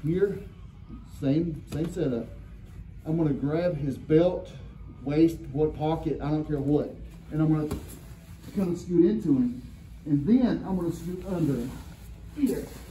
here, same setup. I'm gonna grab his belt, waist, what pocket, I don't care what. And I'm gonna kind of scoot into him. And then I'm gonna scoot under here.